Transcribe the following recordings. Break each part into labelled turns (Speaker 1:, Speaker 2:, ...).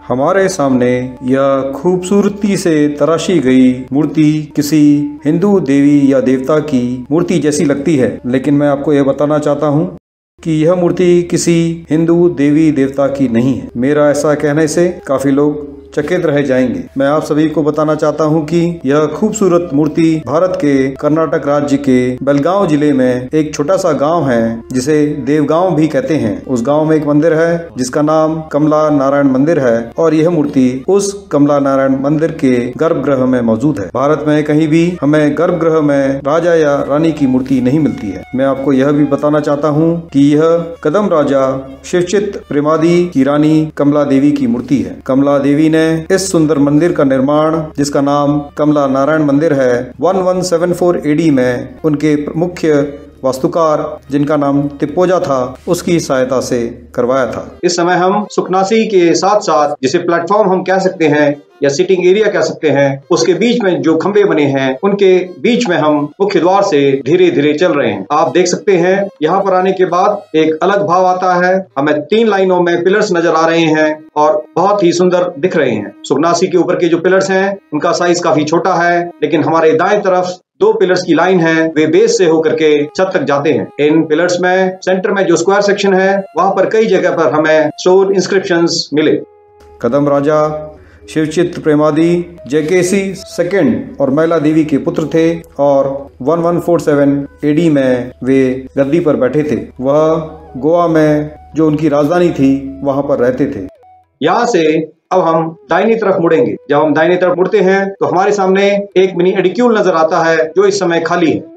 Speaker 1: हमारे सामने यह खूबसूरती से तराशी गई मूर्ति किसी हिंदू देवी या देवता की मूर्ति जैसी लगती है, लेकिन मैं आपको यह बताना चाहता हूँ कि यह मूर्ति किसी हिंदू देवी देवता की नहीं है। मेरा ऐसा कहने से काफी लोग चकित रह जाएंगे। मैं आप सभी को बताना चाहता हूं कि यह खूबसूरत मूर्ति भारत के कर्नाटक राज्य के बेलगांव जिले में एक छोटा सा गांव है जिसे देवगांव भी कहते हैं। उस गांव में एक मंदिर है जिसका नाम कमला नारायण मंदिर है और यह मूर्ति उस कमला नारायण मंदिर के गर्भगृह में मौजूद है। भारत में कहीं भी हमें गर्भगृह में राजा या रानी की मूर्ति नहीं मिलती है। मैं आपको यह भी बताना चाहता हूँ कि यह कदम राजा शिवचित प्रेमादी की रानी कमला देवी की मूर्ति है। कमला देवी ने इस सुंदर मंदिर का निर्माण, जिसका नाम कमला नारायण मंदिर है, 1174 AD में उनके मुख्य वास्तुकार जिनका नाम तिप्पोजा था उसकी सहायता से करवाया था।
Speaker 2: इस समय हम सुखनासी के साथ साथ जिसे प्लेटफॉर्म हम कह सकते हैं या सिटिंग एरिया कह सकते हैं, उसके बीच में जो खंबे बने हैं उनके बीच में हम मुख्य द्वार से धीरे धीरे चल रहे हैं। आप देख सकते हैं यहाँ पर आने के बाद एक अलग भाव आता है। हमें 3 लाइनों में पिलर्स नजर आ रहे हैं और बहुत ही सुंदर दिख रहे हैं। सुखनासी के ऊपर के जो पिलर्स हैं उनका साइज काफी छोटा है, लेकिन हमारे दाएं तरफ 2 पिलर्स की लाइन है, वे बेस से होकर के छत तक जाते हैं। इन पिलर्स में सेंटर में जो स्क्वायर सेक्शन है वहां पर कई जगह पर हमें स्टोन इंस्क्रिप्शंस मिले।
Speaker 1: कदम राजा शिवचित प्रेमादी जयकेसी सेकंड और मैला देवी के पुत्र थे और 1147 AD में वे गद्दी पर बैठे थे। वह गोवा में जो उनकी राजधानी थी वहां पर रहते थे।
Speaker 2: यहाँ से अब हम दाहिनी तरफ मुड़ेंगे। जब हम दाहिनी तरफ मुड़ते हैं तो हमारे सामने एक मिनी एडिक्यूल नजर आता है जो इस समय खाली है।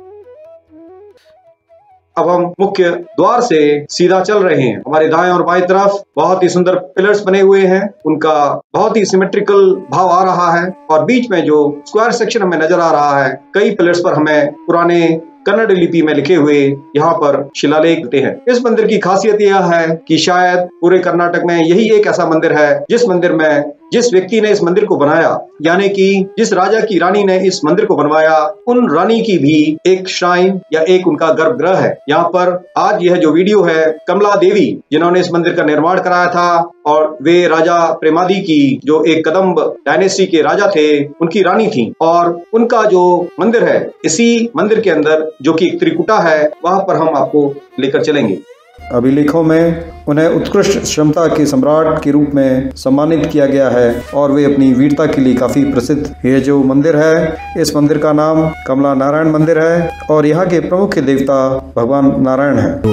Speaker 2: अब हम मुख्य द्वार से सीधा चल रहे हैं। हमारे दाएं और बाएं तरफ बहुत ही सुंदर पिलर्स बने हुए हैं, उनका बहुत ही सिमेट्रिकल भाव आ रहा है और बीच में जो स्क्वायर सेक्शन हमें नजर आ रहा है, कई पिलर्स पर हमें पुराने कन्नड़ लिपि में लिखे हुए यहाँ पर शिलालेख होते हैं। इस मंदिर की खासियत यह है कि शायद पूरे कर्नाटक में यही एक ऐसा मंदिर है जिस मंदिर में जिस व्यक्ति ने इस मंदिर को बनाया, यानी कि जिस राजा की रानी ने इस मंदिर को बनवाया, उन रानी की भी एक श्राइन या एक उनका गर्भगृह है। यहाँ पर आज यह जो वीडियो है, कमला देवी जिन्होंने इस मंदिर का निर्माण कराया था और वे राजा प्रेमादी की जो एक कदम्ब डायनेस्टी के राजा थे उनकी रानी थी, और उनका जो मंदिर है इसी मंदिर के अंदर जो कि एक त्रिकुटा है वहां पर हम आपको लेकर चलेंगे।
Speaker 1: अभिलेखों में उन्हें उत्कृष्ट क्षमता के सम्राट के रूप में सम्मानित किया गया है और वे अपनी वीरता के लिए काफी प्रसिद्ध। यह जो मंदिर है, इस मंदिर का नाम कमला नारायण मंदिर है और यहाँ के प्रमुख देवता भगवान नारायण हैं।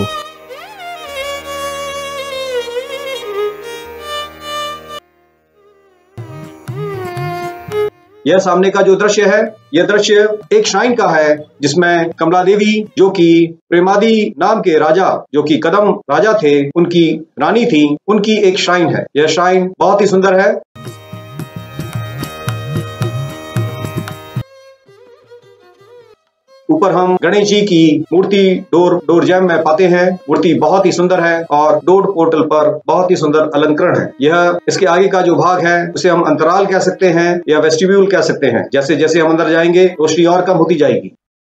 Speaker 2: यह सामने का जो दृश्य है, यह दृश्य एक श्राइन का है जिसमें कमला देवी जो कि प्रेमादी नाम के राजा जो कि कदम राजा थे उनकी रानी थी, उनकी एक श्राइन है। यह श्राइन बहुत ही सुंदर है। ऊपर हम गणेश जी की मूर्ति डोर जैम में पाते हैं। मूर्ति बहुत ही सुंदर है और डोर पोर्टल पर बहुत ही सुंदर अलंकरण है। यह इसके आगे का जो भाग है उसे हम अंतराल कह सकते हैं या वेस्टिब्यूल कह सकते हैं। जैसे जैसे हम अंदर जाएंगे रोशनी और कम होती जाएगी।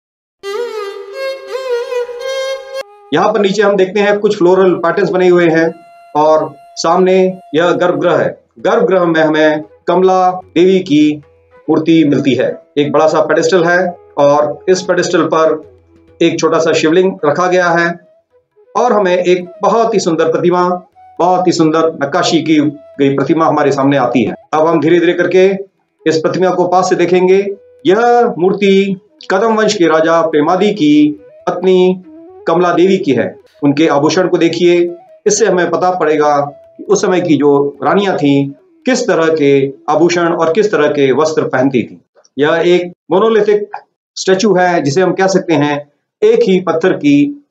Speaker 2: यहाँ पर नीचे हम देखते हैं कुछ फ्लोरल पैटर्न्स बने हुए हैं और सामने यह गर्भगृह है। गर्भगृह में हमें कमला देवी की मूर्ति मिलती है। एक बड़ा सा पेडेस्टल है और इस पेडेस्टल पर एक छोटा सा शिवलिंग रखा गया है और हमें एक बहुत ही सुंदर प्रतिमा, बहुत ही सुंदर नक्काशी की गई प्रतिमा हमारे सामने आती है। अब हम धीरे धीरे करके इस प्रतिमा को पास से देखेंगे। यह मूर्ति कदम वंश के राजा प्रेमादी की पत्नी कमला देवी की है। उनके आभूषण को देखिए, इससे हमें पता पड़ेगा कि उस समय की जो रानियां थी किस तरह के आभूषण और किस तरह के वस्त्र पहनती थी। यह एक मोनोलिथिक स्टैचू है जिसे हम कह सकते हैं एक ही पत्थर की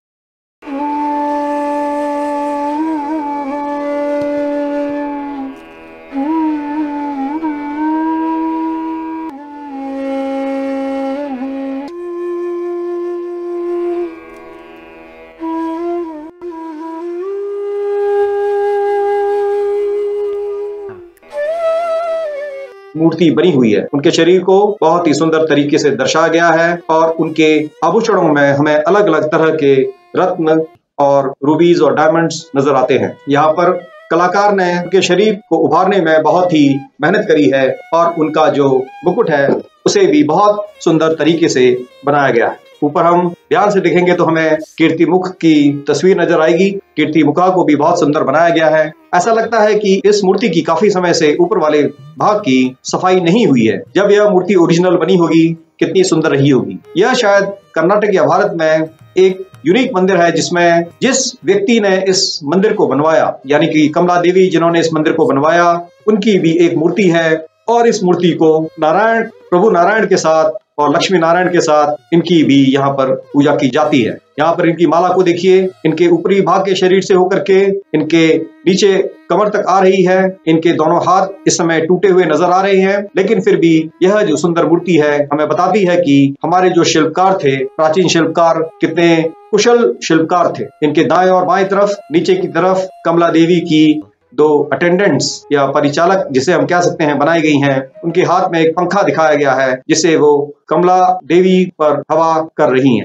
Speaker 2: मूर्ति बनी हुई है। उनके शरीर को बहुत ही सुंदर तरीके से दर्शाया गया है और उनके आभूषणों में हमें अलग अलग तरह के रत्न और रूबीज और डायमंड्स नजर आते हैं। यहाँ पर कलाकार ने उनके शरीर को उभारने में बहुत ही मेहनत करी है और उनका जो मुकुट है उसे भी बहुत सुंदर तरीके से बनाया गया है। ऊपर हम ध्यान से देखेंगे तो हमें कीर्ति मुख की तस्वीर नजर आएगी। कीर्ति मुखा को भी बहुत सुंदर बनाया गया है। ऐसा लगता है कि इस मूर्ति की काफी समय से ऊपर वाले भाग की सफाई नहीं हुई है। जब यह मूर्ति ओरिजिनल बनी होगी कितनी सुंदर रही होगी। यह शायद कर्नाटक या भारत में एक यूनिक मंदिर है जिसमें जिस व्यक्ति ने इस मंदिर को बनवाया यानी कि कमला देवी जिन्होंने इस मंदिर को बनवाया उनकी भी एक मूर्ति है और इस मूर्ति को प्रभु नारायण के साथ और लक्ष्मी नारायण के साथ इनकी भी यहाँ पर पूजा की जाती है। यहाँ पर इनकी माला को देखिए, इनके ऊपरी भाग के शरीर से होकर के इनके नीचे कमर तक आ रही है। इनके दोनों हाथ इस समय टूटे हुए नजर आ रहे हैं, लेकिन फिर भी यह जो सुंदर मूर्ति है हमें बताती है कि हमारे जो शिल्पकार थे, प्राचीन शिल्पकार कितने कुशल शिल्पकार थे। इनके दाएं और बाएं तरफ नीचे की तरफ कमला देवी की दो अटेंडेंट्स या परिचालक जिसे हम कह सकते हैं बनाई गई हैं। उनके हाथ में एक पंखा दिखाया गया है जिसे वो कमला देवी पर हवा कर रही हैं।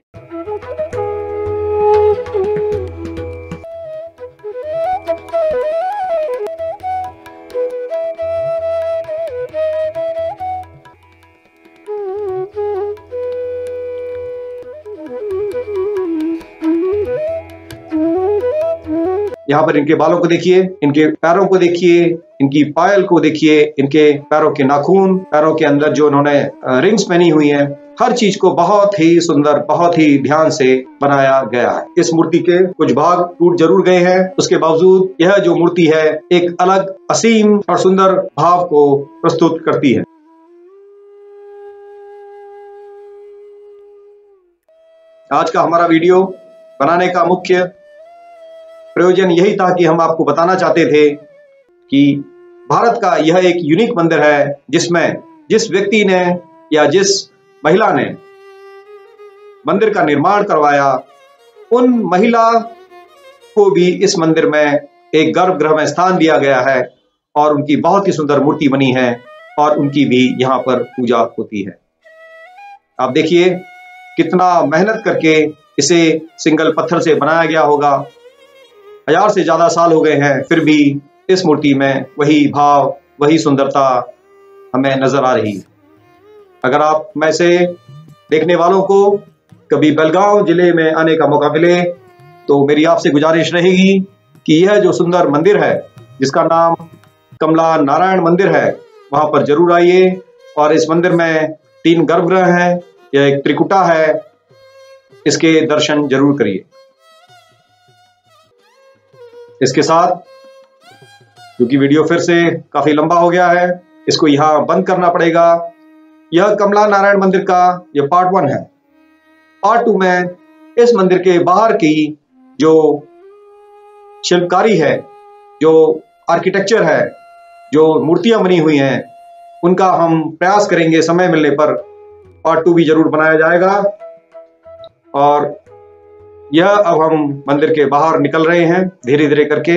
Speaker 2: यहाँ पर इनके बालों को देखिए, इनके पैरों को देखिए, इनकी पायल को देखिए, इनके पैरों के नाखून, पैरों के अंदर जो इन्होंने रिंग्स पहनी हुई हैं, हर चीज को बहुत ही सुंदर, बहुत ही ध्यान से बनाया गया है। इस मूर्ति के कुछ भाग टूट जरूर गए हैं, उसके बावजूद यह जो मूर्ति है एक अलग असीम और सुंदर भाव को प्रस्तुत करती है। आज का हमारा वीडियो बनाने का मुख्य प्रयोजन यही था कि हम आपको बताना चाहते थे कि भारत का यह एक यूनिक मंदिर है जिसमें जिस व्यक्ति ने या जिस महिला ने मंदिर का निर्माण करवाया उन महिला को भी इस मंदिर में एक गर्भगृह में स्थान दिया गया है और उनकी बहुत ही सुंदर मूर्ति बनी है और उनकी भी यहाँ पर पूजा होती है। आप देखिए कितना मेहनत करके इसे सिंगल पत्थर से बनाया गया होगा। 1000 से ज्यादा साल हो गए हैं, फिर भी इस मूर्ति में वही भाव, वही सुंदरता हमें नजर आ रही है। अगर आप में से देखने वालों को कभी बेलगांव जिले में आने का मौका मिले तो मेरी आपसे गुजारिश रहेगी कि यह जो सुंदर मंदिर है जिसका नाम कमला नारायण मंदिर है वहां पर जरूर आइए और इस मंदिर में 3 गर्भगृह हैं, यह एक त्रिकुटा है, इसके दर्शन जरूर करिए। इसके साथ क्योंकि वीडियो फिर से काफी लंबा हो गया है, इसको यहाँ बंद करना पड़ेगा। यह कमला नारायण मंदिर का यह पार्ट 1 है। पार्ट 2 में इस मंदिर के बाहर की जो शिल्पकारी है, जो आर्किटेक्चर है, जो मूर्तियां बनी हुई हैं, उनका हम प्रयास करेंगे समय मिलने पर पार्ट 2 भी जरूर बनाया जाएगा। और यह अब हम मंदिर के बाहर निकल रहे हैं धीरे धीरे करके।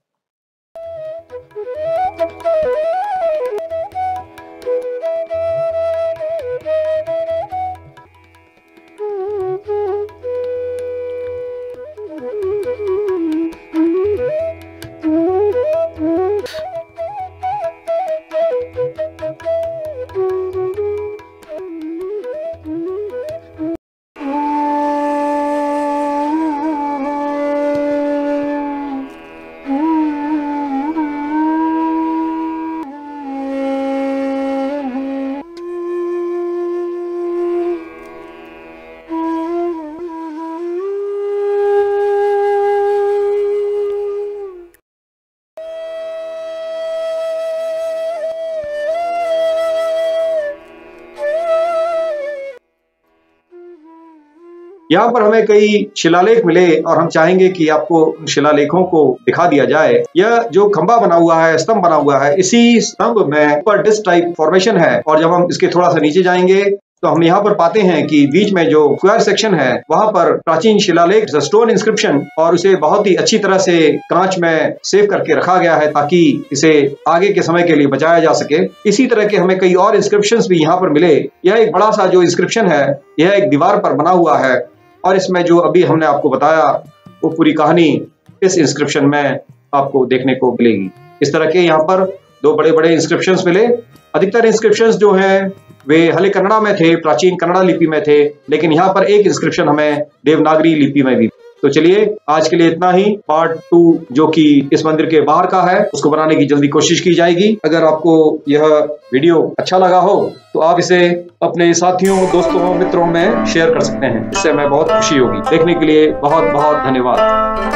Speaker 2: यहाँ पर हमें कई शिलालेख मिले और हम चाहेंगे कि आपको उन शिलालेखों को दिखा दिया जाए। यह जो खंभा बना हुआ है, स्तंभ बना हुआ है, इसी स्तंभ में ऊपर डिस्क टाइप फॉर्मेशन है और जब हम इसके थोड़ा सा नीचे जाएंगे तो हम यहाँ पर पाते हैं कि बीच में जो स्क्वायर सेक्शन है वहां पर प्राचीन शिलालेख स्टोन इंस्क्रिप्शन और उसे बहुत ही अच्छी तरह से कांच में सेव करके रखा गया है ताकि इसे आगे के समय के लिए बचाया जा सके। इसी तरह के हमें कई और इंस्क्रिप्शंस भी यहाँ पर मिले। यह एक बड़ा सा जो इंस्क्रिप्शन है यह एक दीवार पर बना हुआ है और इसमें जो अभी हमने आपको बताया वो पूरी कहानी इस इंस्क्रिप्शन में आपको देखने को मिलेगी। इस तरह के यहाँ पर 2 बड़े-बड़े इंस्क्रिप्शंस मिले। अधिकतर इंस्क्रिप्शंस जो हैं वे हले कन्नड़ा में थे, प्राचीन कन्नड़ा लिपि में थे, लेकिन यहाँ पर एक इंस्क्रिप्शन हमें देवनागरी लिपि में भी। तो चलिए आज के लिए इतना ही। पार्ट 2 जो कि इस मंदिर के बाहर का है उसको बनाने की जल्दी कोशिश की जाएगी। अगर आपको यह वीडियो अच्छा लगा हो तो आप इसे अपने साथियों, दोस्तों, मित्रों में शेयर कर सकते हैं, इससे हमें बहुत खुशी होगी। देखने के लिए बहुत बहुत धन्यवाद।